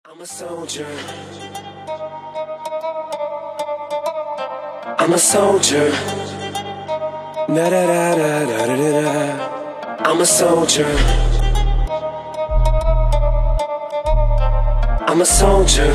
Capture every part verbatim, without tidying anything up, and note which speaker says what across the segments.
Speaker 1: I'm a soldier. I'm a soldier. Da da da da da da da da. I'm a soldier. I'm a soldier.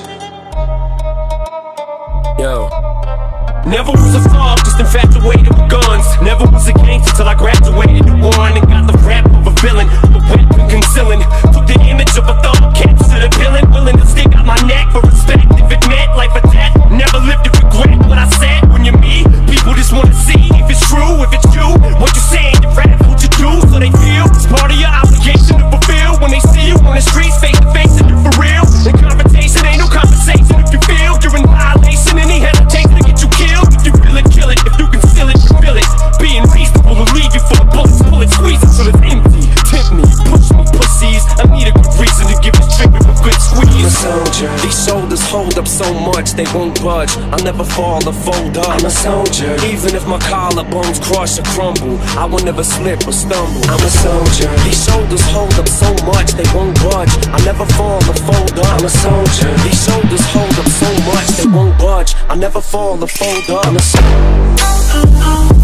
Speaker 1: Yo. Never was a thug, just infatuated with guns. Never was a gangster till I graduated and won and got the rap of a villain, a weapon concealing. Took the image of a thug, captured a villain, willing to stick out my neck for respect. If it meant life or death, never lived to regret what I said. When you're me, people just wanna see if it's true, if it's you. What you saying, you rap, what you do, so they feel it's part of your obligation to fulfill. When they see you on the streets, face to face, and you for real. And confrontation ain't no conversation if you feel you're in violation. Any hesitation to get you killed, if you feel it, kill it. If you can steal it, you feel it. Being reasonable to leave you for a bullet, bullet squeeze until it's empty. Tempt me, push me, pussies. I need a good reason to give this treatment a good squeeze. I'm a soldier. These shoulders hold up so much they won't budge. I'll never fall or fold up. I'm a soldier. Even if my collarbones crush or crumble, I will never slip or stumble. I'm a soldier. These shoulders hold up so much they won't budge. I'll never fall or fold up. I'm a soldier. These shoulders hold up so much they won't budge. I'll never fall or fold up. I'm a soldier.